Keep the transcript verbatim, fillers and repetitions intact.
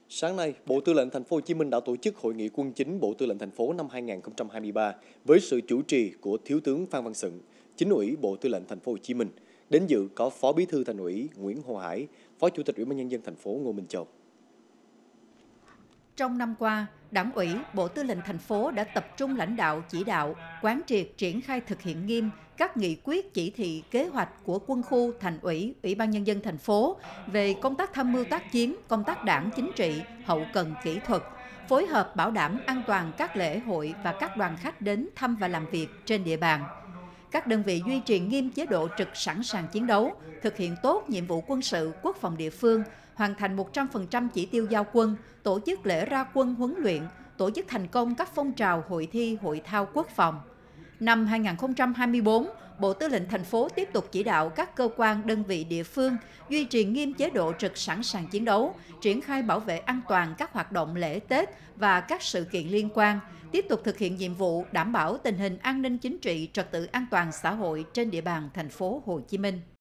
Sáng nay, Bộ Tư lệnh Thành phố Hồ Chí Minh đã tổ chức hội nghị quân chính Bộ Tư lệnh thành phố năm hai nghìn không trăm hai mươi ba với sự chủ trì của Thiếu tướng Phan Văn Sựng, Chính ủy Bộ Tư lệnh Thành phố Hồ Chí Minh. Đến dự có Phó Bí thư Thành ủy Nguyễn Hồ Hải, Phó Chủ tịch Ủy ban nhân dân thành phố Ngô Minh Châu. Trong năm qua, Đảng ủy, Bộ Tư lệnh thành phố đã tập trung lãnh đạo chỉ đạo, quán triệt triển khai thực hiện nghiêm các nghị quyết chỉ thị kế hoạch của Quân khu, Thành ủy, Ủy ban nhân dân thành phố về công tác tham mưu tác chiến, công tác đảng chính trị, hậu cần kỹ thuật, phối hợp bảo đảm an toàn các lễ hội và các đoàn khách đến thăm và làm việc trên địa bàn. Các đơn vị duy trì nghiêm chế độ trực sẵn sàng chiến đấu, thực hiện tốt nhiệm vụ quân sự, quốc phòng địa phương, hoàn thành một trăm phần trăm chỉ tiêu giao quân, tổ chức lễ ra quân huấn luyện, tổ chức thành công các phong trào hội thi, hội thao quốc phòng. Năm hai nghìn không trăm hai mươi tư, Bộ Tư lệnh thành phố tiếp tục chỉ đạo các cơ quan, đơn vị địa phương duy trì nghiêm chế độ trực sẵn sàng chiến đấu, triển khai bảo vệ an toàn các hoạt động lễ Tết và các sự kiện liên quan, tiếp tục thực hiện nhiệm vụ đảm bảo tình hình an ninh chính trị, trật tự an toàn xã hội trên địa bàn thành phố Hồ Chí Minh.